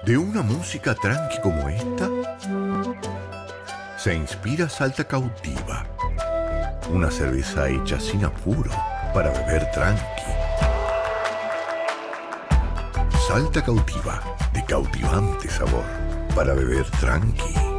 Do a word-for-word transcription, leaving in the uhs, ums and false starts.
¿De una música tranqui como esta? Se inspira Salta Cautiva, una cerveza hecha sin apuro para beber tranqui. Salta Cautiva, de cautivante sabor, para beber tranqui.